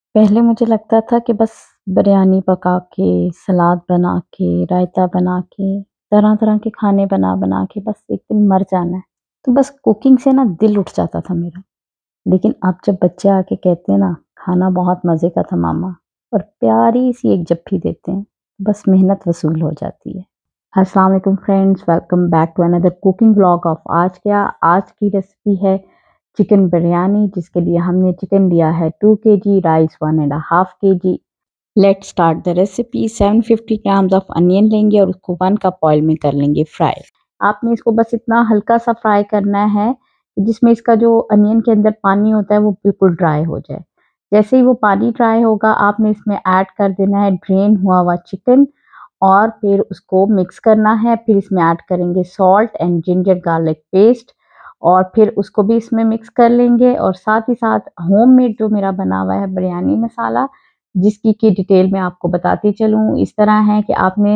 पहले मुझे लगता था कि बस बिरयानी पका के, सलाद बना के, रायता बना के, तरह-तरह के खाने बना-बना के बस एक दिन मर जाना है। तो बस कुकिंग से ना दिल उठ जाता था मेरा। लेकिन अब जब बच्चे आके कहते हैं ना, खाना बहुत मज़े का था मम्मा और प्यारी-सी एक जप्फी देते हैं, बस मेहनत वसूल हो जाती है। अस्सलाम वालेकुम friends, welcome back to another cooking vlog of आज क्या। आज की रेसिपी है चिकन बिरयानी, जिसके लिए हमने चिकन लिया है 2 KG, rice 1 and half KG. Let's start the recipe. 750 grams of onion लेंगे और उसको 1 कप ऑयल में कर लेंगे फ्राई। आपने इसको बस इतना हल्का सा फ्राई करना है कि जिसमें इसका जो अनियन के अंदर पानी होता है वो बिल्कुल ड्राई हो जाए। जैसे ही वो पानी ड्राई होगा, आपने इसमें ऐड कर देना है ड्रेन हुआ हुआ चिकन और फिर उसको मिक्स करना है। फिर इसमें ऐड करेंगे salt and ginger garlic paste और फिर उसको भी इसमें मिक्स कर लेंगे। और साथ ही साथ होममेड जो मेरा बना हुआ है बिरयानी मसाला, जिसकी की डिटेल मैं आपको बताती चलूँ, इस तरह है कि आपने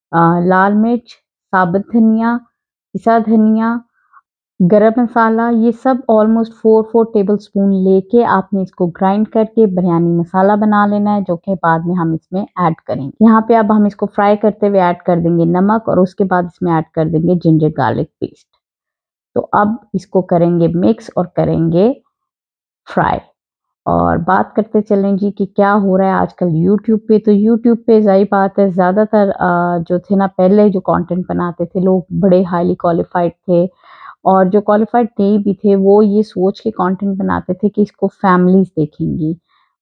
लाल मिर्च, साबुत धनिया, पिसा धनिया, गरम मसाला, ये सब ऑलमोस्ट 4-4 टेबलस्पून लेके आपने इसको ग्राइंड करके बिरयानी मसाला बना लेना है, जो कि बाद में हम इसमें ऐड करेंगे। यहाँ पे अब हम इसको फ्राई करते हुए ऐड कर देंगे नमक और उसके बाद इसमें ऐड कर देंगे जिंजर गार्लिक पेस्ट। तो अब इसको करेंगे मिक्स और करेंगे फ्राई। और बात करते चलें जी कि क्या हो रहा है आजकल यूट्यूब पे। तो यूट्यूब पे ज़ाहिर बात है ज़्यादातर जो थे ना, पहले जो कंटेंट बनाते थे लोग बड़े हाईली क्वालिफाइड थे, और जो क्वालिफाइड नहीं भी थे वो ये सोच के कंटेंट बनाते थे कि इसको फैमिलीज़ देखेंगी।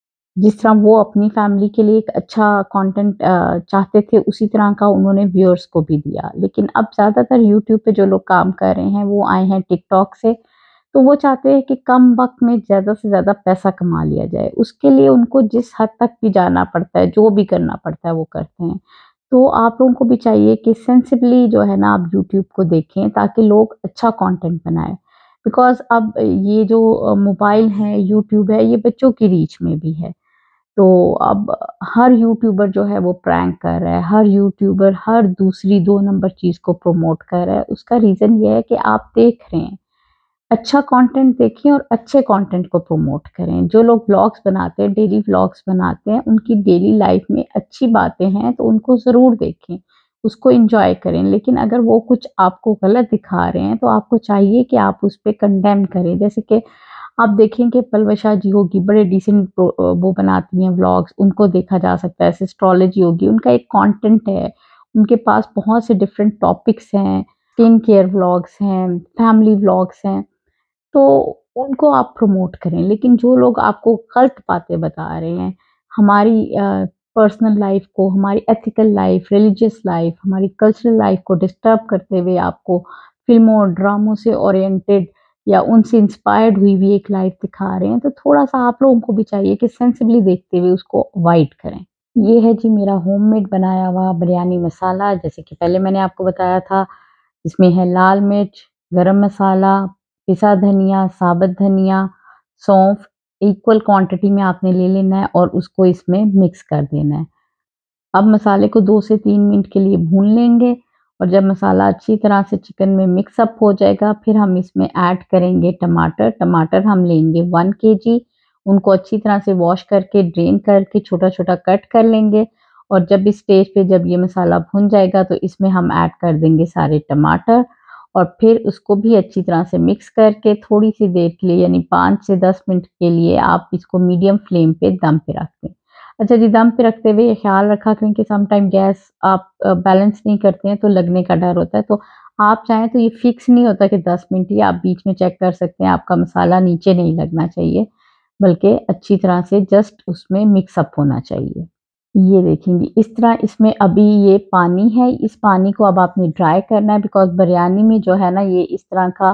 जिस तरह वो अपनी फैमिली के लिए एक अच्छा कंटेंट चाहते थे, उसी तरह का उन्होंने व्यूअर्स को भी दिया। लेकिन अब ज़्यादातर यूट्यूब पे जो लोग काम कर रहे हैं वो आए हैं टिकटॉक से। तो वो चाहते हैं कि कम वक़्त में ज़्यादा से ज़्यादा पैसा कमा लिया जाए। उसके लिए उनको जिस हद तक भी जाना पड़ता है, जो भी करना पड़ता है वो करते हैं। तो आप लोगों को भी चाहिए कि सेंसिबली जो है ना, आप यूट्यूब को देखें ताकि लोग अच्छा कंटेंट बनाएँ। बिकॉज़ अब ये जो मोबाइल है, यूट्यूब है, ये बच्चों की रीच में भी है। तो अब हर यूट्यूबर जो है वो प्रैंक कर रहा है, हर यूट्यूबर हर दूसरी 2 नंबर चीज़ को प्रमोट कर रहा है। उसका रीज़न ये है कि आप देख रहे हैं। अच्छा कंटेंट देखें और अच्छे कंटेंट को प्रमोट करें। जो लोग व्लॉग्स बनाते हैं, डेली व्लॉग्स बनाते हैं, उनकी डेली लाइफ में अच्छी बातें हैं तो उनको ज़रूर देखें, उसको एन्जॉय करें। लेकिन अगर वो कुछ आपको गलत दिखा रहे हैं तो आपको चाहिए कि आप उस पे कंडेम करें। जैसे कि आप देखें कि पलवशा जी होगी, बड़े डिसेंट वो बनाती हैं व्लॉग्स, उनको देखा जा सकता है। एस्ट्रोलॉजी होगी, उनका एक कंटेंट है, उनके पास बहुत से डिफरेंट टॉपिक्स हैं, स्किन केयर व्लॉग्स हैं, फैमिली व्लॉग्स हैं। तो उनको आप प्रमोट करें। लेकिन जो लोग आपको गलत बातें बता रहे हैं, हमारी पर्सनल लाइफ को, हमारी एथिकल लाइफ, रिलीजियस लाइफ, हमारी कल्चरल लाइफ को डिस्टर्ब करते हुए आपको फ़िल्मों और ड्रामों से ओरिएंटेड या उनसे इंस्पायर्ड हुई भी एक लाइफ दिखा रहे हैं, तो थोड़ा-सा आप लोगों को भी चाहिए कि सेंसिबली देखते हुए उसको अवॉइड करें। ये है जी मेरा होममेड बनाया हुआ बिरयानी मसाला। जैसे कि पहले मैंने आपको बताया था, इसमें है लाल मिर्च, गरम मसाला, पिसा धनिया, साबुत धनिया, सौंफ, इक्वल क्वांटिटी में आपने ले लेना है और उसको इसमें मिक्स कर देना है। अब मसाले को 2 से 3 मिनट के लिए भून लेंगे और जब मसाला अच्छी तरह से चिकन में मिक्स अप हो जाएगा, फिर हम इसमें ऐड करेंगे टमाटर। टमाटर हम लेंगे 1 केजी, उनको अच्छी तरह से वॉश करके, ड्रेन करके छोटा-छोटा कट कर लेंगे। और जब इस स्टेज पे जब ये मसाला भुन जाएगा तो इसमें हम ऐड कर देंगे सारे टमाटर और फिर उसको भी अच्छी तरह से मिक्स करके थोड़ी-सी देर के लिए, यानी 5 से 10 मिनट के लिए आप इसको मीडियम फ्लेम पे दम पे रख दें। अच्छा जी, दम पे रखते हुए ये ख़्याल रखा करें कि सम टाइम गैस आप बैलेंस नहीं करते हैं तो लगने का डर होता है। तो आप चाहें तो ये फ़िक्स नहीं होता कि 10 मिनट ही, आप बीच में चेक कर सकते हैं, आपका मसाला नीचे नहीं लगना चाहिए, बल्कि अच्छी तरह से जस्ट उसमें मिक्स अप होना चाहिए। ये देखेंगे इस तरह इसमें अभी ये पानी है, इस पानी को अब आपने ड्राई करना है। बिकॉज़ बिरयानी में जो है ना, ये इस तरह का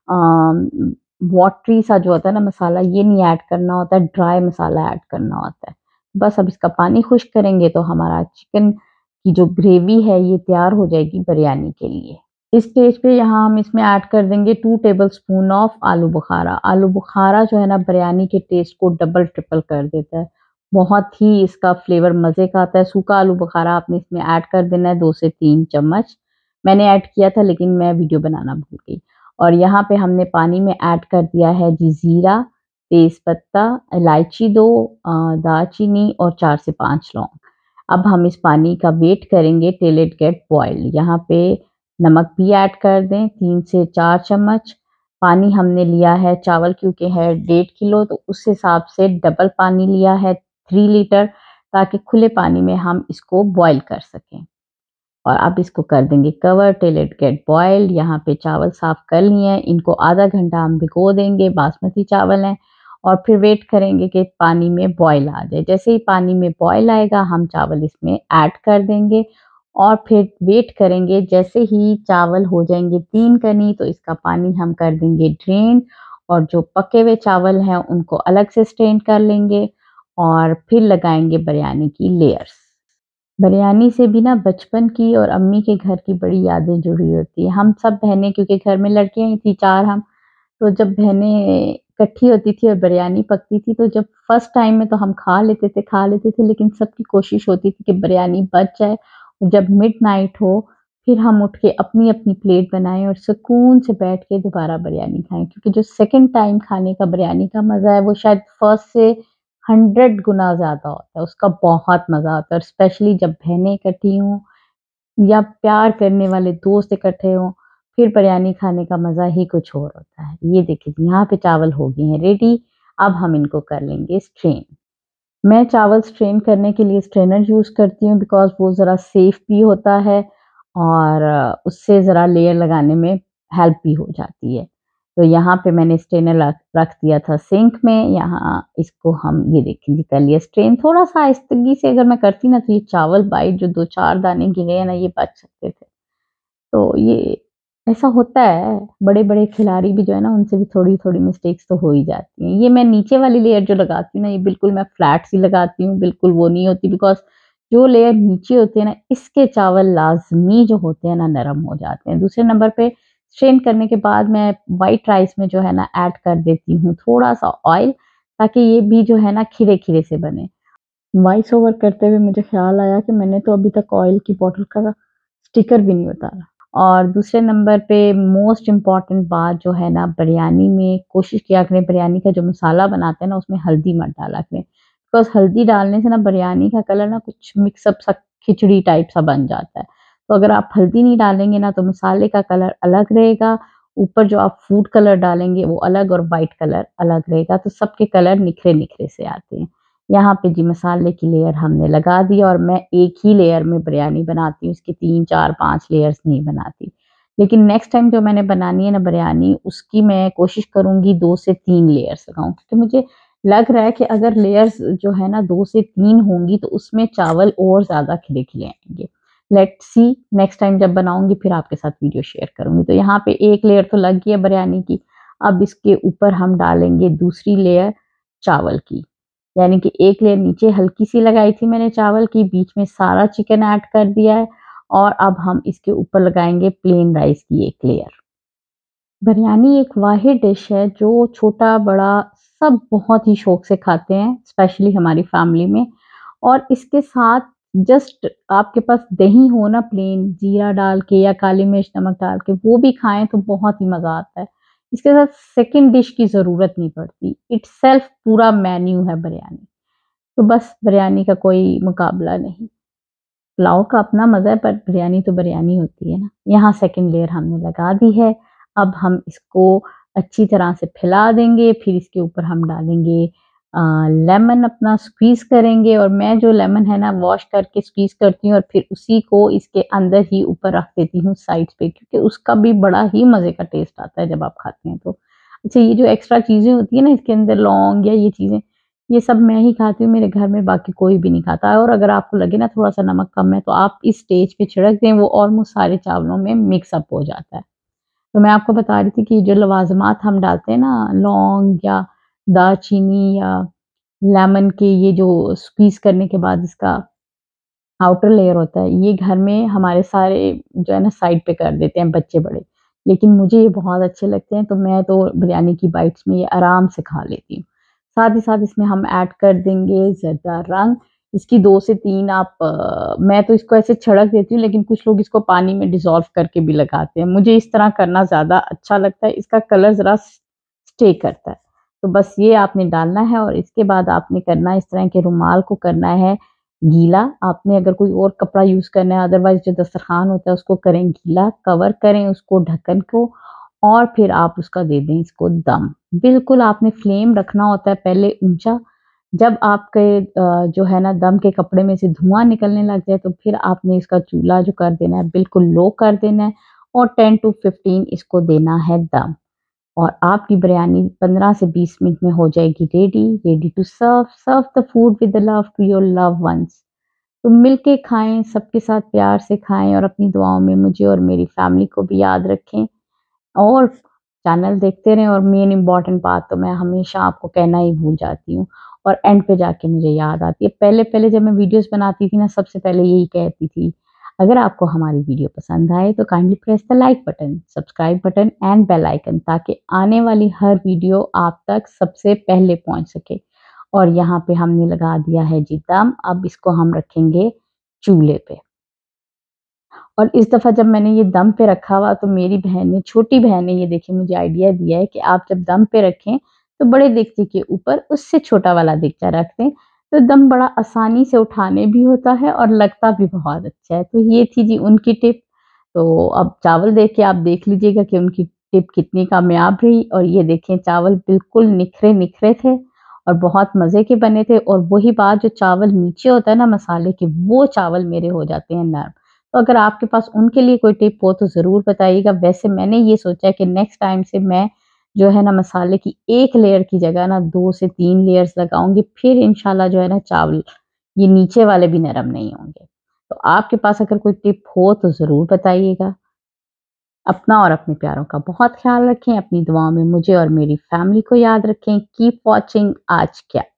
वाटरी सा जो होता है ना मसाला, ये नहीं ऐड करना होता है, ड्राई मसाला ऐड करना होता है। बस अब इसका पानी खुश्क करेंगे तो हमारा चिकन की जो ग्रेवी है ये तैयार हो जाएगी बिरयानी के लिए। इस स्टेज पे यहाँ हम इसमें ऐड कर देंगे 2 टेबलस्पून ऑफ आलू बुखारा। आलू बुखारा जो है ना, बिरयानी के टेस्ट को डबल ट्रिपल कर देता है। बहुत ही इसका फ्लेवर मज़े का आता है। सूखा आलू बुखारा आपने इसमें ऐड कर देना है 2 से 3 चम्मच। मैंने ऐड किया था लेकिन मैं वीडियो बनाना भूल गई। और यहाँ पे हमने पानी में ऐड कर दिया है जी ज़ीरा, तेज़पत्ता, इलायची 2, दालचीनी और 4 से 5 लौंग। अब हम इस पानी का वेट करेंगे टिल इट गेट बॉइल्ड। यहाँ पे नमक भी ऐड कर दें 3 से 4 चम्मच। पानी हमने लिया है, चावल क्योंकि है 1.5 किलो, तो उस हिसाब से डबल पानी लिया है 3 लीटर, ताकि खुले पानी में हम इसको बॉयल कर सकें। और अब इसको कर देंगे cover till it get boiled. यहाँ पे चावल साफ़ कर लिए हैं, इनको आधा घंटा हम भिगो देंगे, बासमती चावल हैं। और फिर वेट करेंगे कि पानी में बॉयल आ जाए। जैसे ही पानी में बॉयल आएगा हम चावल इसमें ऐड कर देंगे और फिर वेट करेंगे। जैसे ही चावल हो जाएंगे 3 कनी तो इसका पानी हम कर देंगे ड्रेन, और जो पके हुए चावल हैं उनको अलग से स्ट्रेन कर लेंगे और फिर लगाएंगे बिरयानी की लेयर्स। बिरयानी से भी ना बचपन की और अम्मी के घर की बड़ी यादें जुड़ी होती है। हम सब बहनें, क्योंकि घर में लड़कियाँ ही थी 4 हम, तो जब बहनें इकट्ठी होती थी और बिरयानी पकती थी तो जब फर्स्ट टाइम में तो हम खा लेते थे, लेकिन सबकी कोशिश होती थी कि बिरयानी बच जाए और जब मिडनाइट हो फिर हम उठ के अपनी-अपनी प्लेट बनाएँ और सुकून से बैठ के दोबारा बिरयानी खाएँ। क्योंकि जो सेकंड टाइम खाने का बिरयानी का मज़ा है वो शायद फर्स्ट से 100 गुना ज़्यादा होता है, उसका बहुत मज़ा आता है। और स्पेशली जब बहनें इकट्ठी हों या प्यार करने वाले दोस्त इकट्ठे हों, फिर बिरयानी खाने का मज़ा ही कुछ और होता है। ये देखिए जी, यहाँ पे चावल हो गए हैं रेडी, अब हम इनको कर लेंगे स्ट्रेन। मैं चावल स्ट्रेन करने के लिए स्ट्रेनर यूज़ करती हूँ बिकॉज़ वो ज़रा सेफ भी होता है और उससे ज़रा लेयर लगाने में हेल्प भी हो जाती है। तो यहाँ पे मैंने स्ट्रेनर रख रख दिया था सिंक में, यहाँ इसको हम ये देखिए जी कर लिया स्ट्रेन। थोड़ा-सा आहिस्तगी से अगर मैं करती ना तो ये चावल बाइट जो 2-4 दाने गिरे हैं ना ये बच सकते थे। तो ये ऐसा होता है, बड़े-बड़े खिलाड़ी भी जो है ना उनसे भी थोड़ी-थोड़ी मिस्टेक्स तो हो ही जाती हैं। ये मैं नीचे वाली लेयर जो लगाती हूँ ना, ये बिल्कुल मैं फ्लैट सी लगाती हूँ, बिल्कुल वो नहीं होती बिकॉज़ जो लेयर नीचे होती है ना, इसके चावल लाज़मी जो होते हैं ना नरम हो जाते हैं। दूसरे नंबर पे स्ट्रेन करने के बाद मैं व्हाइट राइस में जो है ना ऐड कर देती हूँ थोड़ा-सा ऑयल, ताकि ये भी जो है ना खिरे-खिरे से बने। वॉइस ओवर करते हुए मुझे ख़्याल आया कि मैंने तो अभी तक ऑयल की बॉटल का स्टिकर भी नहीं उतारा। और दूसरे नंबर पे मोस्ट इम्पॉर्टेंट बात जो है ना, बिरयानी में कोशिश किया करें बिरयानी का जो मसाला बनाते हैं ना उसमें हल्दी मत डाला करें। बिकॉज़ हल्दी डालने से ना बिरयानी का कलर ना कुछ मिक्सअप सा खिचड़ी टाइप सा बन जाता है। तो अगर आप हल्दी नहीं डालेंगे ना तो मसाले का कलर अलग रहेगा, ऊपर जो आप फूड कलर डालेंगे वो अलग और व्हाइट कलर अलग रहेगा, तो सबके कलर निखरे-निखरे से आते हैं। यहाँ पे जी मसाले की लेयर हमने लगा दी और मैं एक ही लेयर में बिरयानी बनाती हूँ, इसकी 3, 4, 5 लेयर्स नहीं बनाती। लेकिन नेक्स्ट टाइम जो मैंने बनानी है ना बिरयानी, उसकी मैं कोशिश करूँगी 2 से 3 लेयर्स लगाऊँ, क्योंकि मुझे लग रहा है कि अगर लेयर्स जो है ना 2 से 3 होंगी तो उसमें चावल और ज़्यादा खिले-खिले आएँगे। लेट्स सी, नेक्स्ट टाइम जब बनाऊँगी फिर आपके साथ वीडियो शेयर करूँगी। तो यहाँ पे 1 लेयर तो लग गई है बिरयानी की, अब इसके ऊपर हम डालेंगे दूसरी लेयर चावल की। यानी कि एक लेयर नीचे हल्की-सी लगाई थी मैंने चावल की, बीच में सारा चिकन ऐड कर दिया है और अब हम इसके ऊपर लगाएँगे प्लेन राइस की एक लेयर। बिरयानी एक वाहिद डिश है जो छोटा-बड़ा सब बहुत ही शौक से खाते हैं, स्पेशली हमारी फैमिली में। और इसके साथ जस्ट आपके पास दही हो ना प्लेन, जीरा डाल के या काली मिर्च, नमक डाल के वो भी खाएँ तो बहुत ही मज़ा आता है। इसके साथ सेकंड डिश की ज़रूरत नहीं पड़ती, इटसेल्फ पूरा मेन्यू है बिरयानी। तो बस बिरयानी का कोई मुकाबला नहीं। पुलाव का अपना मज़ा है पर बिरयानी तो बिरयानी होती है ना। यहाँ सेकंड लेयर हमने लगा दी है। अब हम इसको अच्छी तरह से फैला देंगे, फिर इसके ऊपर हम डालेंगे लेमन अपना स्क्वीज़ करेंगे, और मैं जो लेमन है ना वॉश करके स्क्वीज़ करती हूँ और फिर उसी को इसके अंदर ही ऊपर रख देती हूँ साइड्स पे, क्योंकि उसका भी बड़ा ही मज़े का टेस्ट आता है जब आप खाते हैं तो। अच्छा, ये जो एक्स्ट्रा चीज़ें होती हैं ना इसके अंदर लौंग या ये चीज़ें, ये सब मैं ही खाती हूँ, मेरे घर में बाकी कोई भी नहीं खाता है। और अगर आपको लगे ना थोड़ा-सा नमक कम है तो आप इस स्टेज पे छिड़क दें, वो ऑलमोस्ट सारे चावलों में मिक्स अप हो जाता है। तो मैं आपको बता रही थी कि जो लवाज़मात हम डालते हैं ना, लौंग या दालचीनी या लेमन के ये जो स्क्वीज़ करने के बाद इसका आउटर लेयर होता है, ये घर में हमारे सारे जो है ना साइड पे कर देते हैं बच्चे बड़े। लेकिन मुझे ये बहुत अच्छे लगते हैं तो मैं तो बिरयानी की बाइट्स में ये आराम से खा लेती हूँ। साथ ही साथ इसमें हम ऐड कर देंगे ज़रदा रंग। इसकी 2 से 3 आप मैं तो इसको ऐसे छिड़क देती हूँ, लेकिन कुछ लोग इसको पानी में डिज़ोल्व करके भी लगाते हैं। मुझे इस तरह करना ज़्यादा अच्छा लगता है, इसका कलर ज़रा स्टे करता है। तो बस ये आपने डालना है और इसके बाद आपने करना है इस तरह के रुमाल को करना है गीला। आपने अगर कोई और कपड़ा यूज़ करना है अदरवाइज़ जो दस्तरखान होता है उसको करें गीला, कवर करें उसको ढक्कन को और फिर आप उसका दे दें इसको दम। बिल्कुल आपने फ्लेम रखना होता है पहले ऊँचा, जब आपके जो है ना दम के कपड़े में से धुआँ निकलने लग जाए तो फिर आपने इसका चूल्हा जो कर देना है बिल्कुल लो कर देना है और 10 टू 15 इसको देना है दम। और आपकी बिरयानी 15 से 20 मिनट में हो जाएगी ready, ready to serve. Serve the food with the love to your loved ones. तो मिलके खाएँ, सबके साथ प्यार से खाएँ और अपनी दुआओं में मुझे और मेरी फैमिली को भी याद रखें और चैनल देखते रहें। और मेन इम्पोर्टेंट बात तो मैं हमेशा आपको कहना ही भूल जाती हूँ और एंड पे जाके मुझे याद आती है। पहले-पहले जब मैं वीडियोज़ बनाती थी ना सबसे पहले यही कहती थी, अगर आपको हमारी वीडियो पसंद आए तो kindly press the like button, subscribe button and bell icon ताकि आने वाली हर वीडियो आप तक सबसे पहले पहुँच सके। और यहाँ पे हमने लगा दिया है जी दम, अब इसको हम रखेंगे चूल्हे पे। और इस दफ़ा जब मैंने ये दम पे रखा हुआ तो मेरी बहन ने छोटी बहन ने ये देखिए मुझे आइडिया दिया है कि आप जब दम पे रखें तो बड़े देगचे के ऊपर उससे छोटा वाला देगचा रख दें, तो दम बड़ा आसानी से उठाने भी होता है और लगता भी बहुत अच्छा है। तो ये थी जी उनकी टिप। तो अब चावल देख के आप देख लीजिएगा कि उनकी टिप कितनी कामयाब रही। और ये देखें चावल बिल्कुल निखरे-निखरे थे और बहुत मज़े के बने थे और वही बात जो चावल नीचे होता है ना मसाले के, वो चावल मेरे हो जाते हैं नरम। तो अगर आपके पास उनके लिए कोई टिप हो तो ज़रूर बताइएगा। वैसे मैंने ये सोचा है कि नेक्स्ट टाइम से मैं जो है ना मसाले की 1 लेयर की जगह ना 2 से 3 लेयर्स लगाऊँगी, फिर इंशाल्लाह जो है ना चावल ये नीचे वाले भी नरम नहीं होंगे। तो आपके पास अगर कोई टिप हो तो ज़रूर बताइएगा। अपना और अपने प्यारों का बहुत ख़्याल रखें, अपनी दुआओं में मुझे और मेरी फैमिली को याद रखें। कीप वॉचिंग आज क्या।